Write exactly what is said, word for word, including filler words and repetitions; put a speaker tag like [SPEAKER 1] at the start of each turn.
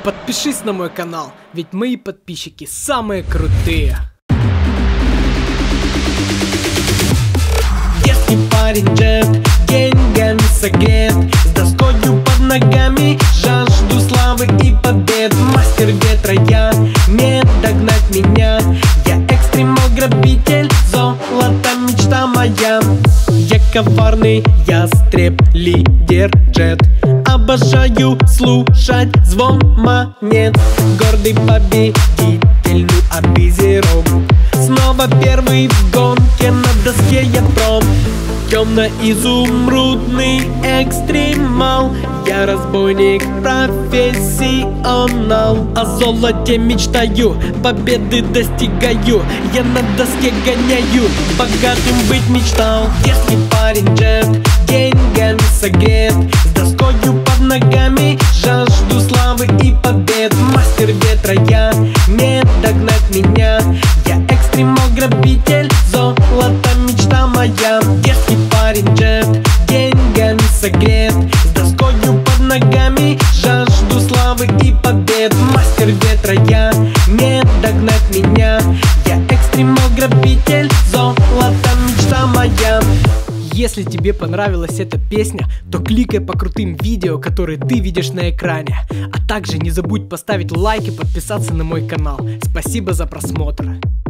[SPEAKER 1] подпишись на мой канал, ведь мои подписчики самые крутые.
[SPEAKER 2] Если парень джет, деньгами согрет, с доскою под ногами, жажду славы и побед. Мастер ветра я, не догнать меня. Я экстремал-грабитель, золото мечта моя. Я коварный ястреб, лидер джет. Обожаю слушать звон монет. Гордый победитель, ну а Бизером снова первый в гонке, на доске я пром. Темно-изумрудный экстремал, я разбойник, профессионал. О золоте мечтаю, победы достигаю, я на доске гоняю, богатым быть мечтал. Если парень джет, деньгами согрет, с доскою под ногами, жажду славы и побед. Мастер ветра я, не догнать меня. Я экстремал-грабитель, золото мечта моя. Если парень джет, деньгами согрет, с доскою под ногами, жажду славы и побед. Мастер ветра я, не догнать меня. Я экстремал-грабитель, золото мечта моя.
[SPEAKER 1] Если тебе понравилась эта песня, то кликай по крутым видео, которые ты видишь на экране. А также не забудь поставить лайк и подписаться на мой канал. Спасибо за просмотр.